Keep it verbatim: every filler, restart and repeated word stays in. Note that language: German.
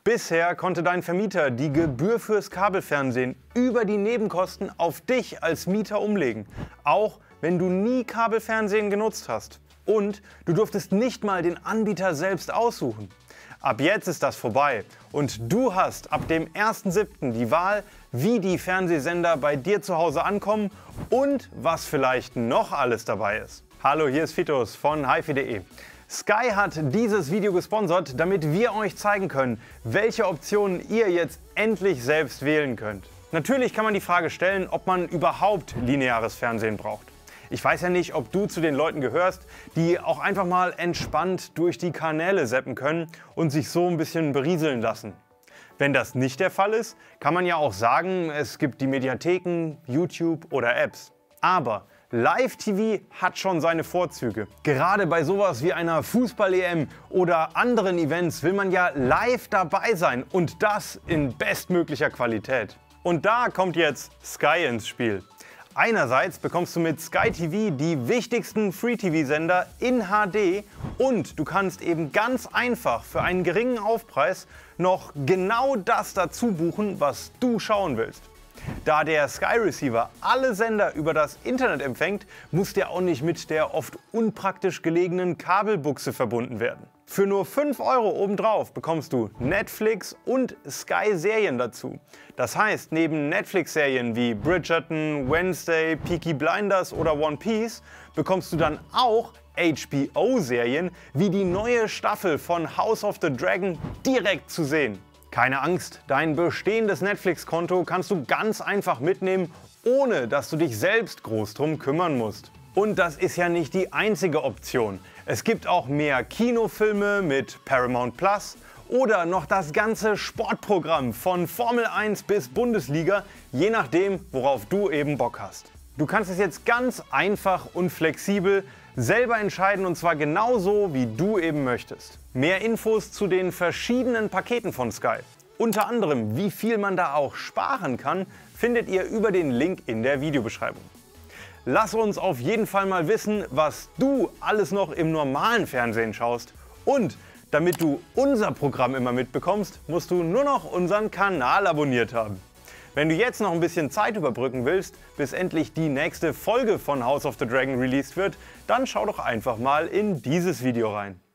Bisher konnte dein Vermieter die Gebühr fürs Kabelfernsehen über die Nebenkosten auf dich als Mieter umlegen, auch wenn du nie Kabelfernsehen genutzt hast. Und du durftest nicht mal den Anbieter selbst aussuchen. Ab jetzt ist das vorbei und du hast ab dem ersten siebten die Wahl, wie die Fernsehsender bei dir zu Hause ankommen und was vielleicht noch alles dabei ist. Hallo, hier ist Fitus von hifi punkt de. Sky hat dieses Video gesponsert, damit wir euch zeigen können, welche Optionen ihr jetzt endlich selbst wählen könnt. Natürlich kann man die Frage stellen, ob man überhaupt lineares Fernsehen braucht. Ich weiß ja nicht, ob du zu den Leuten gehörst, die auch einfach mal entspannt durch die Kanäle zappen können und sich so ein bisschen berieseln lassen. Wenn das nicht der Fall ist, kann man ja auch sagen, es gibt die Mediatheken, YouTube oder Apps. Aber Live-T V hat schon seine Vorzüge. Gerade bei sowas wie einer Fußball-E M oder anderen Events will man ja live dabei sein und das in bestmöglicher Qualität. Und da kommt jetzt Sky ins Spiel. Einerseits bekommst du mit Sky T V die wichtigsten Free-T V-Sender in H D und du kannst eben ganz einfach für einen geringen Aufpreis noch genau das dazu buchen, was du schauen willst. Da der Sky Receiver alle Sender über das Internet empfängt, muss der auch nicht mit der oft unpraktisch gelegenen Kabelbuchse verbunden werden. Für nur fünf Euro obendrauf bekommst du Netflix und Sky-Serien dazu. Das heißt, neben Netflix-Serien wie Bridgerton, Wednesday, Peaky Blinders oder One Piece bekommst du dann auch H B O-Serien wie die neue Staffel von House of the Dragon direkt zu sehen. Keine Angst, dein bestehendes Netflix-Konto kannst du ganz einfach mitnehmen, ohne dass du dich selbst groß drum kümmern musst. Und das ist ja nicht die einzige Option. Es gibt auch mehr Kinofilme mit Paramount Plus oder noch das ganze Sportprogramm von Formel eins bis Bundesliga, je nachdem, worauf du eben Bock hast. Du kannst es jetzt ganz einfach und flexibel selber entscheiden und zwar genauso, wie du eben möchtest. Mehr Infos zu den verschiedenen Paketen von Sky, unter anderem wie viel man da auch sparen kann, findet ihr über den Link in der Videobeschreibung. Lass uns auf jeden Fall mal wissen, was du alles noch im normalen Fernsehen schaust. Und damit du unser Programm immer mitbekommst, musst du nur noch unseren Kanal abonniert haben. Wenn du jetzt noch ein bisschen Zeit überbrücken willst, bis endlich die nächste Folge von House of the Dragon released wird, dann schau doch einfach mal in dieses Video rein.